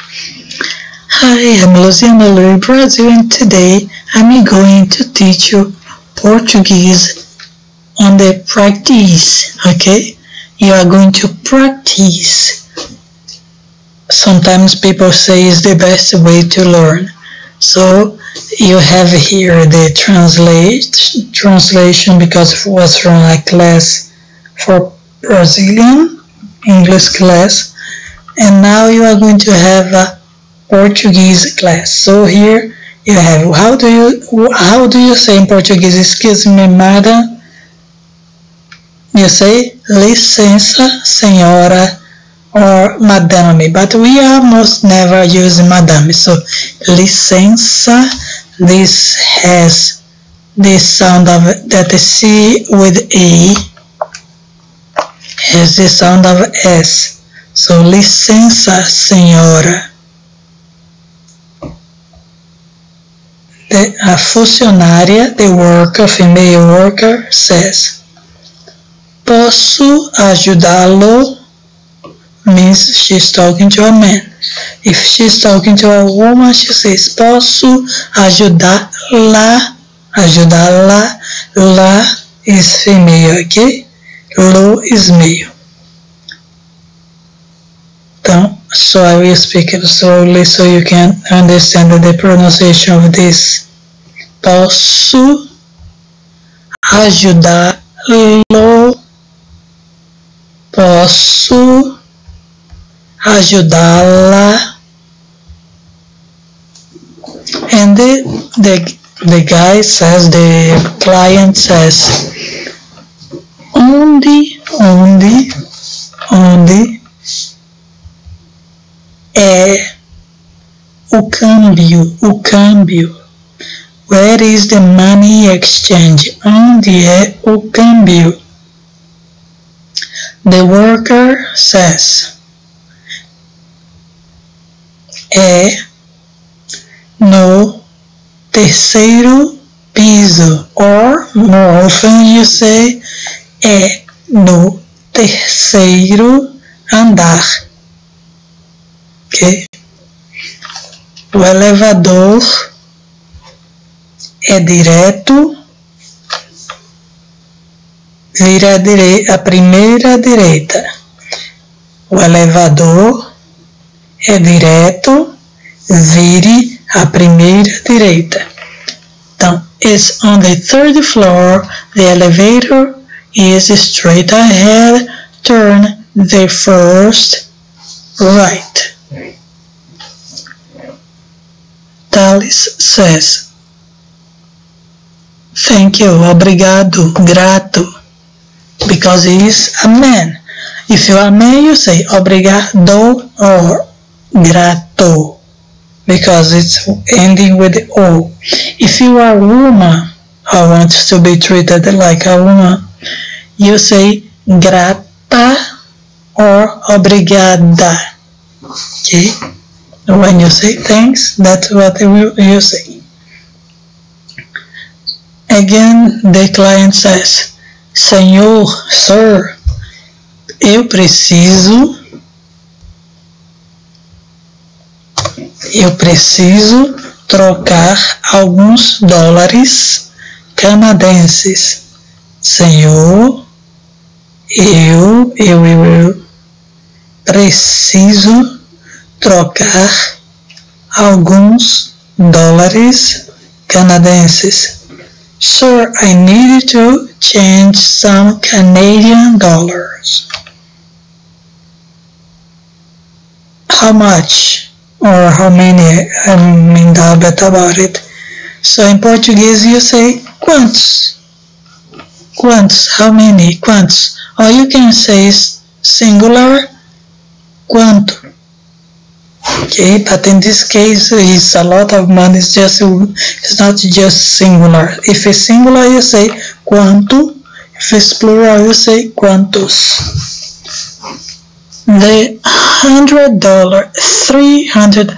Hi, I'm Luciana Louis Brazil, and today I'm going to teach you Portuguese on the practice, okay? You are going to practice. Sometimes people say it's the best way to learn. So you have here the translation because it was from a class for Brazilian English class, and now you are going to have a Portuguese class. So here you have how do you say in Portuguese? Excuse me, madam. You say licença, senhora, or madame, but we almost never use madame. So licença, this has the sound of that C with A has the sound of S. So licença, senhora. A funcionária, the worker, female worker, says, posso ajudá-lo? Means she's talking to a man. If she's talking to a woman, she says, posso ajudá-la? Ajudá-la. La is female, okay? Lo is male. So I will speak it slowly so you can understand the pronunciation of this. Posso ajudá-lo? Posso ajudá-la? And the guy says, the client says, onde é o câmbio? Where is the money exchange? Onde é o câmbio? The worker says, é no terceiro piso, or more often you say, é no terceiro andar. Okay. O elevador é direto, vira a primeira direita. O elevador é direto, vire a primeira direita. Então, it's on the third floor. The elevator is straight ahead. Turn the first right. Thales says, thank you, obrigado, grato, because he is a man. If you are a man, you say obrigado or grato, because it's ending with O. If you are a woman or wants to be treated like a woman, you say grata or obrigada. Okay? When you say thanks, that's what you say. Again, the client says, Senhor, sir, eu preciso trocar alguns dólares canadenses. Senhor, eu preciso trocar alguns dólares canadenses. Sir, I need to change some Canadian dollars. How much or how many? I'm in doubt about it. So in Portuguese you say quantos. Quantos, how many, quantos. Or you can say singular, quanto. Okay, but in this case, it's a lot of money. It's not just singular. If it's singular, you say quanto. If it's plural, you say quantos. The $100, 300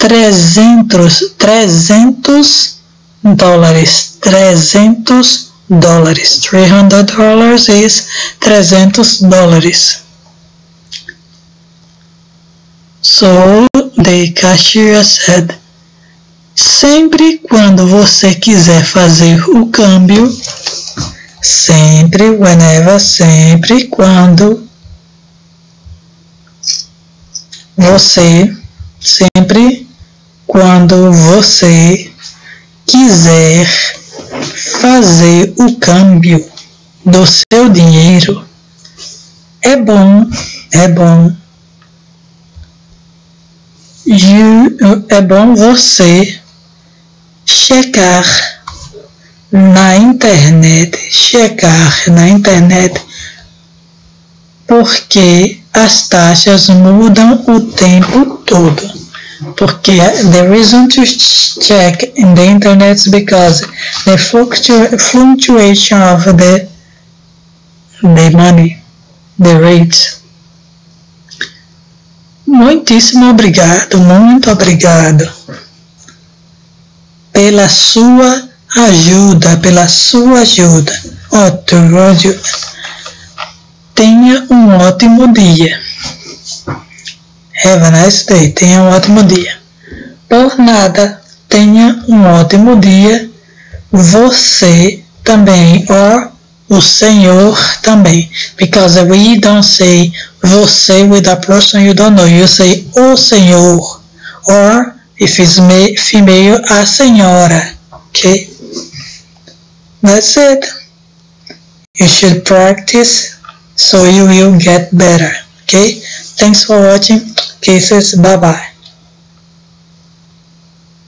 dólares. $300 is $300. So The cashier said. Sempre quando você quiser fazer o câmbio, sempre, whenever, sempre quando você, sempre quando você quiser fazer o câmbio do seu dinheiro, é bom. É bom você checar na internet, porque as taxas mudam o tempo todo. Porque the reason to check in the internet is because the fluctuation of the money, the rates. Muitíssimo obrigado, muito obrigado pela sua ajuda, Outra ajuda. Tenha um ótimo dia. Have a nice day. Tenha um ótimo dia. Por nada, tenha um ótimo dia. Você também, or o Senhor também. Because we don't say você with a person you don't know. You say o Senhor. Or, if it's female, a senhora. Okay? That's it. You should practice so you will get better. Okay? Thanks for watching. Kisses. Bye-bye.